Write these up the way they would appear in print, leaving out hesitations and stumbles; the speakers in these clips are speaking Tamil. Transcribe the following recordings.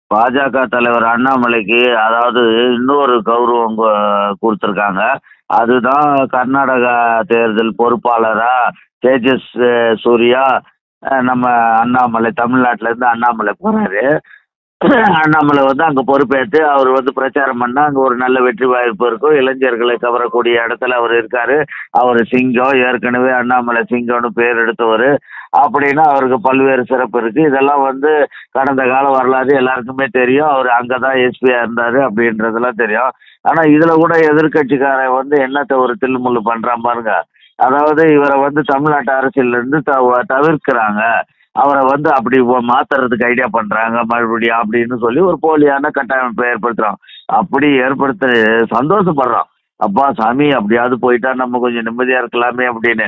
பாஜக தலைவர் அண்ணாமலைக்கு அதாவது இன்னொரு கௌரவம் கொடுத்துருக்காங்க. அதுதான் கர்நாடகா தேர்தல் பொறுப்பாளரா தேஜஸ் சூர்யா நம்ம அண்ணாமலை தமிழ்நாட்டுல இருந்து அண்ணாமலை போறாரு. அண்ணாமலை வந்து அங்க பொறுப்பேற்று அவர் வந்து பிரச்சாரம் பண்ணா அங்க ஒரு நல்ல வெற்றி வாய்ப்பு இருக்கும். இளைஞர்களை கவரக்கூடிய இடத்துல அவர் இருக்காரு. அவர் சிங்கம், ஏற்கனவே அண்ணாமலை சிங்கம்னு பேர் எடுத்தவர். அப்படின்னா அவருக்கு பல்வேறு சிறப்பு இருக்கு. இதெல்லாம் வந்து கடந்த கால வரலாறு எல்லாருக்குமே தெரியும். அவர் அங்கதான் எஸ்பியா இருந்தாரு அப்படின்றதெல்லாம் தெரியும். ஆனா இதுல கூட எதிர்கட்சிக்காரன் வந்து என்னத்த ஒரு தில்லுமுள்ளு பண்றான் பாருங்க. அதாவது இவரை வந்து தமிழ்நாட்டு அரசியல்ல இருந்து தவிர்க்கிறாங்க. அவரை வந்து அப்படி மாத்துறதுக்கு ஐடியா பண்றாங்க மறுபடியும் அப்படின்னு சொல்லி ஒரு போலியான கட்டமைப்பை ஏற்படுத்துறோம். அப்படி ஏற்படுத்த சந்தோஷப்படுறோம். அப்பா சாமி அப்படியாவது போயிட்டா நம்ம கொஞ்சம் நிம்மதியா இருக்கலாமே அப்படின்னு.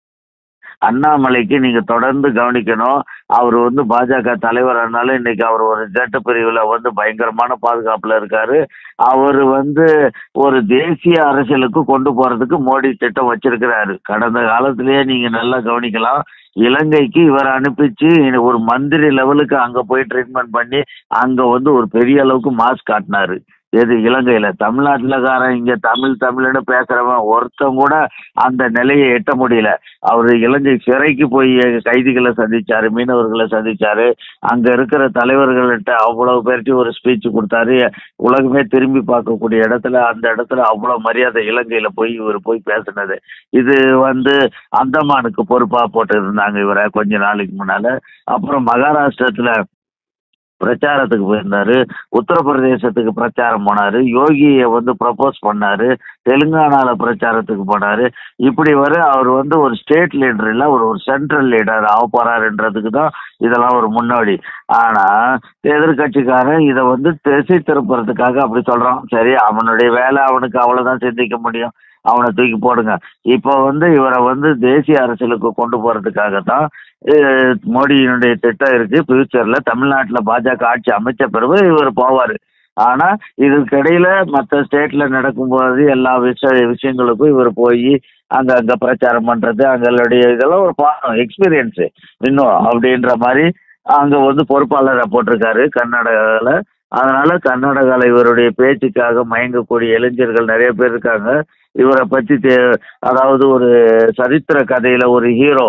அண்ணாமலைக்கு நீங்க தொடர்ந்து கவனிக்கணும். அவர் வந்து பாஜக தலைவர் ஆனாலும் இன்னைக்கு அவர் ஒரு ஜெட் பிரிவுல வந்து பயங்கரமான பாதுகாப்புல இருக்காரு. அவர் வந்து ஒரு தேசிய அரசியலுக்கு கொண்டு போறதுக்கு மோடி திட்டம் வச்சிருக்கிறாரு. கடந்த காலத்திலேயே நீங்க நல்லா கவனிக்கலாம். இலங்கைக்கு இவர் அனுப்பிச்சு ஒரு மந்திரி லெவலுக்கு அங்க போய் ட்ரீட்மெண்ட் பண்ணி அங்க வந்து ஒரு பெரிய அளவுக்கு மாஸ் காட்டினாரு. எது இலங்கையில? தமிழ்நாட்டுலக்காரன் இங்க தமிழ்னு பேசுறவன் ஒருத்தன் கூட அந்த நிலையை எட்ட முடியல. அவரு இலங்கை சிறைக்கு போய் கைதிகளை சந்திச்சாரு, மீனவர்களை சந்திச்சாரு. அங்க இருக்கிற தலைவர்கள்ட்ட அவ்வளவு பேர்ட்டி ஒரு ஸ்பீச் கொடுத்தாரு. உலகமே திரும்பி பார்க்கக்கூடிய இடத்துல அந்த இடத்துல அவ்வளவு மரியாதை இலங்கையில போய் இவர் போய் பேசினது. இது வந்து அந்தமானுக்கு பொறுப்பா போட்டு இருந்தாங்க இவரை கொஞ்ச நாளைக்கு முன்னால. அப்புறம் மகாராஷ்டிரத்துல பிரச்சாரத்துக்கு போயிருந்தாரு. உத்தரப்பிரதேசத்துக்கு பிரச்சாரம் போனாரு. யோகியை வந்து ப்ரப்போஸ் பண்ணாரு. தெலுங்கானால பிரச்சாரத்துக்கு போனாரு. இப்படி அவர் வந்து ஒரு ஸ்டேட் லீடர் இல்ல, ஒரு சென்ட்ரல் லீடர் ஆக போறாருன்றதுக்கு தான் இதெல்லாம் ஒரு முன்னோடி. ஆனா எதிர்கட்சிக்காரன் இதை வந்து திசை திருப்புறதுக்காக அப்படி சொல்றான். சரி, அவனுடைய வேலை, அவனுக்கு அவ்வளவுதான் சிந்திக்க முடியும். அவனை தூக்கி போடுங்க. இப்போ வந்து இவரை வந்து தேசிய அரசியலுக்கு கொண்டு போறதுக்காகத்தான் மோடியினுடைய திட்டம் இருக்கு. ஃபியூச்சர்ல தமிழ்நாட்டுல பாஜக ஆட்சி அமைச்ச பிறகு இவர் போவாரு. ஆனா இதுக்கிடையில மற்ற ஸ்டேட்ல நடக்கும்போது எல்லா விஷயங்களுக்கும் இவர் போய் அங்க பிரச்சாரம் பண்றது, அங்களுடைய இதெல்லாம் ஒரு எக்ஸ்பீரியன்ஸ் இன்னும் அப்படின்ற மாதிரி அங்க வந்து பொறுப்பாளரை போட்டிருக்காரு கர்நாடகாவில். அதனால கர்நாடகாவில் இவருடைய பேச்சுக்காக மயங்கக்கூடிய இளைஞர்கள் நிறைய பேர் இருக்காங்க. இவரை பத்தி அதாவது ஒரு சரித்திர கதையில ஒரு ஹீரோ,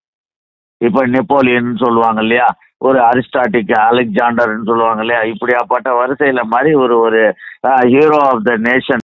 இப்ப நெப்போலியன் சொல்லுவாங்க இல்லையா, ஒரு அரிஸ்டாட்டிக், அலெக்சாண்டர்ன்னு சொல்லுவாங்க இல்லையா, இப்படியாப்பட்ட வரிசையில மாதிரி ஒரு ஹீரோ ஆஃப் த நேஷன்